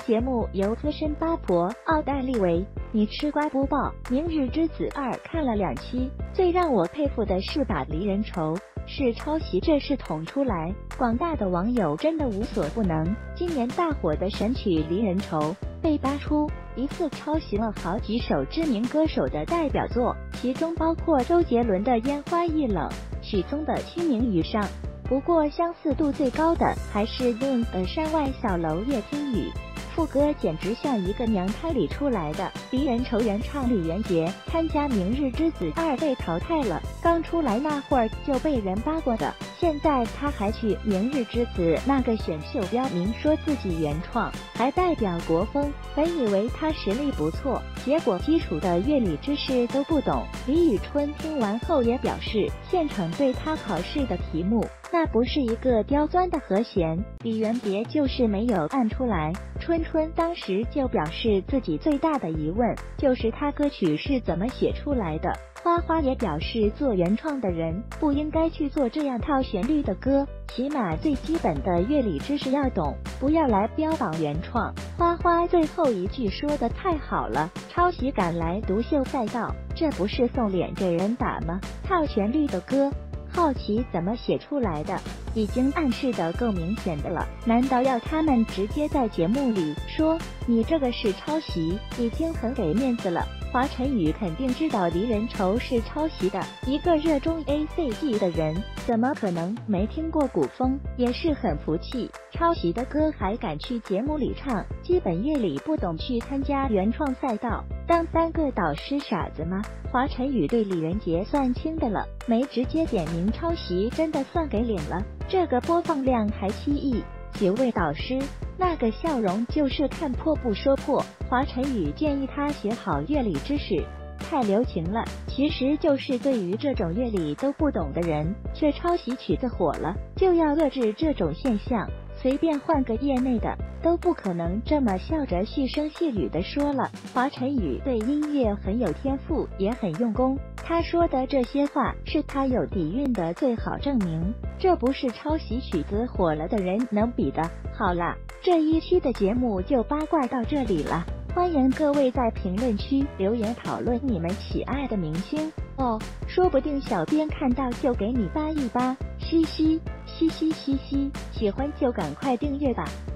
节目由资深八婆奥黛丽为你吃瓜播报，《明日之子2》看了2期，最让我佩服的是把离人愁是抄袭这事捅出来，广大的网友真的无所不能。今年大火的神曲《离人愁》被扒出疑似抄袭了好几首知名歌手的代表作，其中包括周杰伦的《烟花易冷》、许嵩的《清明雨上》。不过相似度最高的还是用的山外小楼夜听雨，副歌简直像一个娘胎里出来的。离人愁原唱李连杰参加《明日之子2》被淘汰了，刚出来那会儿就被人扒过的，现在他还去《明日之子》那个选秀标明说自己原创，还代表国风。本以为他实力不错，结果基础的乐理知识都不懂。李宇春听完后也表示，现场对他考试的题目那不是一个刁钻的和弦，李连杰就是没有按出来。春春当时就表示自己最大的疑问就是他歌曲是怎么写出来的。花花也表示，做原创的人不应该去做这样套旋律的歌，起码最基本的乐理知识要懂，不要来标榜原创。花花最后一句说的太好了，抄袭赶来独秀赛道，这不是送脸给人打吗？套旋律的歌，好奇怎么写出来的，已经暗示的够明显的了，难道要他们直接在节目里说你这个是抄袭，已经很给面子了。华晨宇肯定知道离人愁是抄袭的，一个热衷 ACG 的人怎么可能没听过古风，也是很服气，抄袭的歌还敢去节目里唱，基本乐理不懂去参加原创赛道，当3个导师傻子吗？华晨宇对李连杰算轻的了，没直接点名抄袭真的算给脸了，这个播放量还7亿，9位导师那个笑容就是看破不说破。华晨宇建议他学好乐理知识，太流行了，其实就是对于这种乐理都不懂的人却抄袭曲子火了，就要遏制这种现象，随便换个业内的都不可能这么笑着细声细语的说了。华晨宇对音乐很有天赋，也很用功，他说的这些话是他有底蕴的最好证明，这不是抄袭曲子火了的人能比的。好啦，这一期的节目就八卦到这里了，欢迎各位在评论区留言讨论你们喜爱的明星哦，说不定小编看到就给你扒一扒，嘻嘻嘻嘻嘻嘻，喜欢就赶快订阅吧。